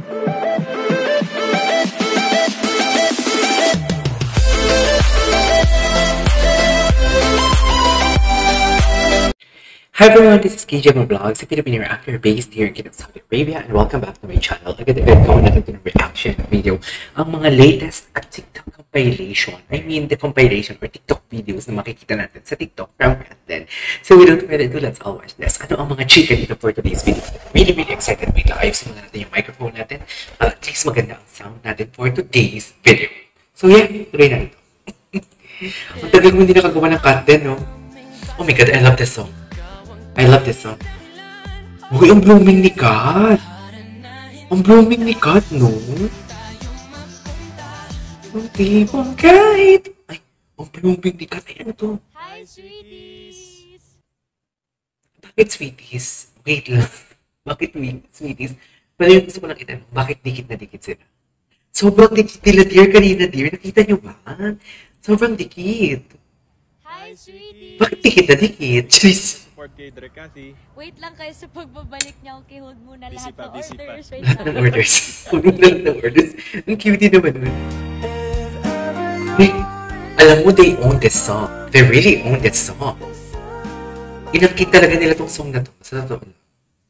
Hi everyone, this is KJ Vlogs, a Filipino actor based here in Saudi Arabia, and welcome back to my channel. Agad-agad ko na ito ng reaction video. Ang mga latest at TikTok compilation, the compilation or TikTok videos na makikita natin sa TikTok from Katden. So without further ado, let's all watch this. Ano ang mga chika dito for today's video? Really excited. Wait lang, ayusin muna natin yung microphone natin. At least maganda ang sound natin for today's video. So yeah, tuloy na ito. Ang tagal mo hindi nakagawa ng Katden, no? Oh my god, I love this song. I love this song. Uy, ang blooming ni Kat. Ang blooming ni Kat, no? Ang tipong kahit. Ay, ang blooming ni Kat. Ay, ano to? Hi, sweeties! Bakit sweeties? Wait lang. Bakit sweeties? Pero yung gusto ko lang itanong, bakit dikit na dikit sila? Sobrang dikit nila, dear. Kanina, dear. Nakita nyo ba? Sobrang dikit. Hi, sweeties! Bakit dikit na dikit? Jeez. Kay Dre kasi. Wait lang kayo sa pagbabalik niya. Okay, hold muna lahat ng Busy pa. orders. Wait Lahat ng lang. orders. Huwag lang ng orders. Ang cutie naman nun. Hey, alam mo, they own this song. They really own this song. Inangkin talaga nila tong song na to. Sa totoo lang.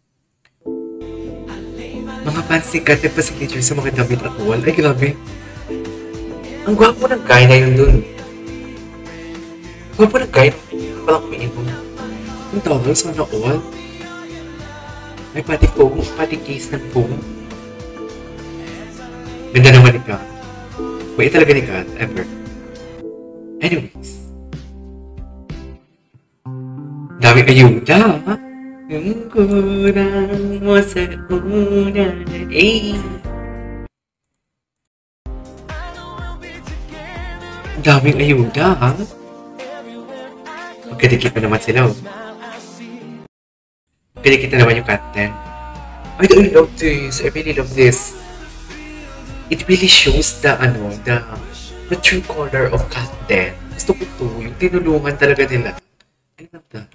Mga fans ni Kat pa signature sa mga damit at wall. Ay, grabe. Ang gwapo ng guy na yun dun. Gwapo ng guy. Parang kumain mo. Ang tawag, sana all. May pati foam, pati case ng foam. Ganda naman ni Kat. Wait talaga ni Kat, ever. Anyways. Dami ayuda, ha? Yung kurang mo sa una. Eh. Daming ayuda, ha? Magkadikit pa naman sila, oh. Pinikita naman yung Katden. I love this. I really love this. It really shows the true color of Katden. Gusto ko to. Yung tinulungan talaga nila. I love that.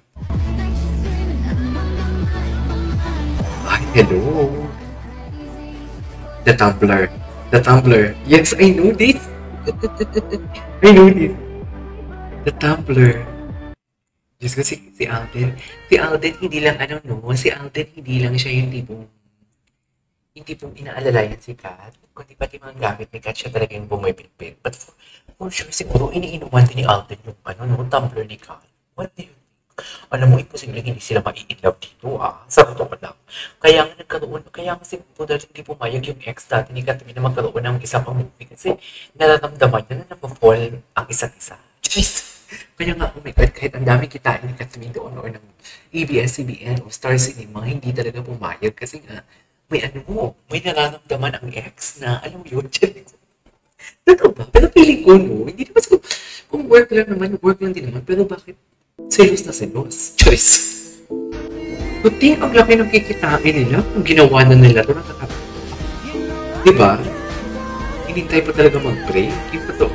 Ay, hello. The Tumblr. The Tumblr. Yes, I know this. I know this. The Tumblr. Diyos ko, si Alden. Si Alden, hindi lang, si Alden, hindi lang siya yung tipong inaalalayan si Kat. Kundi pati mga gamit ni Kat, siya talaga yung bumibitbit. But for sure, siguro, iniinuman din ni Alden yung, tumbler ni Kat. What do you think? Alam mo, imposible hindi sila mai-inlove dito, sa totoo lang. Kaya nga siguro dahil hindi pumayag yung ex dati ni Kat na magkaroon ng isang movie kasi nararamdaman niya na napafall ang isa't isa. Jeez! Kaya nga, oh my God, kahit ang dami kitain ni Catherine doon or ng ABS-CBN o Star Cinema, hindi talaga pumayag kasi nga, may nararamdaman ang ex na, alam mo yun, totoo ba? Pero feeling ko, no, hindi naman siguro, kung work lang din naman, pero bakit selos na selos? Choice. Kundi, ang laki ng kikitain nila kung ginawa na nila ito, diba? Hinintay pa talaga mag-break, yung totoo.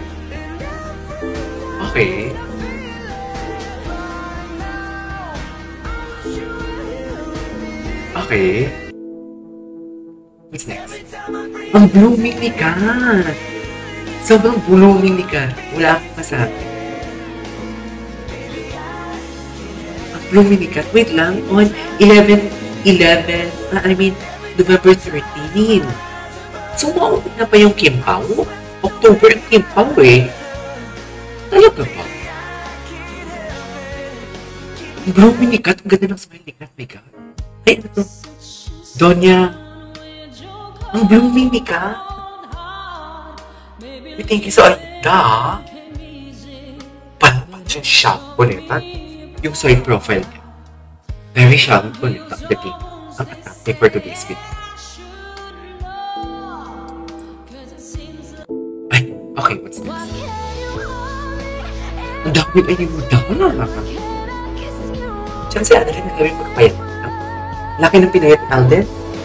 Okay. Okay. What's next? Ang blooming ni Kat. Sobrang blooming ni Kat. Wala akong masabi. Ang blooming ni Kat. Wait lang. On November 13. So, maunod na pa yung Kimpaw? October ang Kimpaw eh. Talaga ba? Ang blooming ni Kat. Ang ganda ng smile ni Kat. My God. Ay, ano to? Donya. Ang blooming ni Kat. Thank you sa ayuda. Pansin sharp ulit. Yung side profile niya. Very sharp ulit. Ang attractive for today's video. Ay, okay. What's next? Ang daming ayuda. Siyang si Adeline na gawin magpapayat. Laki ng pinayat ni Alden.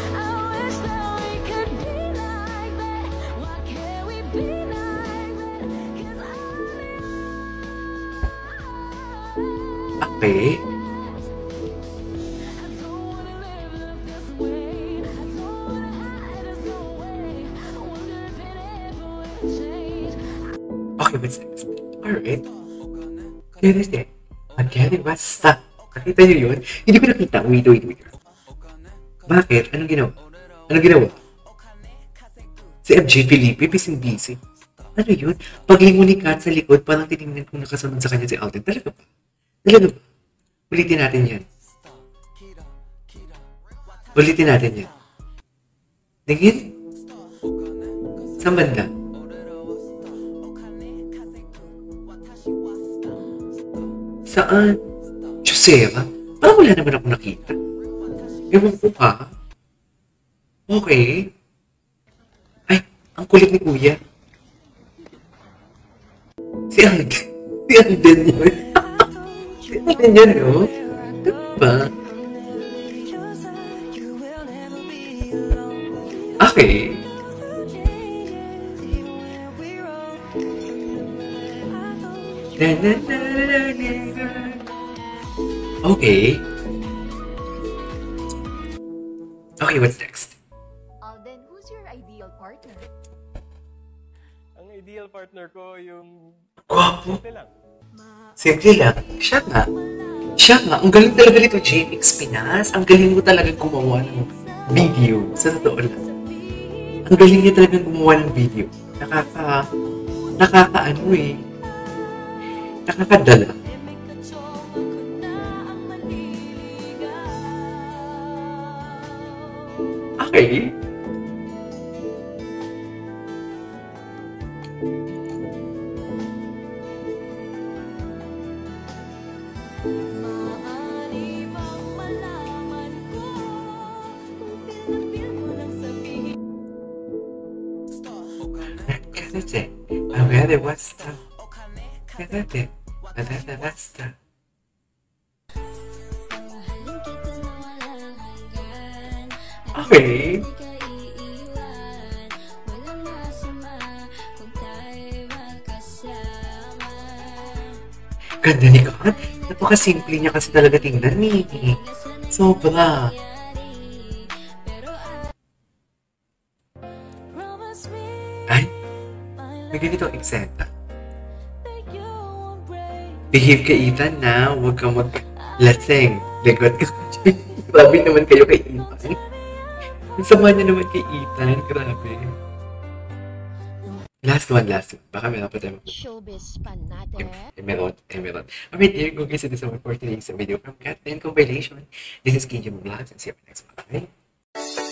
Okay. Okay, what's next? Alright. Kaya Magkali basta. Nakita niyo yun? Hindi ko nakita. Wait. Bakit? Anong ginawa? Si MJ Felipe, busy. Ano yun? Paglingon ni Kat sa likod, parang tinignan kong nakasunod sa kanya si Alden. Talaga ba? Ulitin natin yan. Tingin? Saan banda? Saan? Josera? Parang wala naman ako nakita. Ewan ko pa. Okay. Ay, ang kulit ni Kuya. Si Alden yun. Si Alden yun, no? Diba? Okay. Okay. Okay, what's next? Alden, who's your ideal partner? Ang ideal partner ko yung Gwapo. simple lang. Simple lang. Siya nga. Ang galing talaga nito, JMX Pinas. Ang galing mo talaga gumawa ng video. Sa totoo lang. Ang galing niya talaga gumawa ng video. Nakakadala. Okay. Kasi, ang ganda, basta. Basta. Okay. Ganda ni Kat. Napaka-simple niya kasi talaga tingnan eh. Sobra. Ay, may ganito ang eksena. Behave ka, Ethan, na. Huwag kang mag-laseng. Lagot ka. Grabe naman kayo kay Ethan. Ang sama niya naman kay Ethan. Grabe. Last one. Baka meron pa tayo. Showbiz fanatic. Meron. Alright, here go guys. This is our for today's video from Cat and Compilation. This is KJ Vlogs and see you next one. Bye.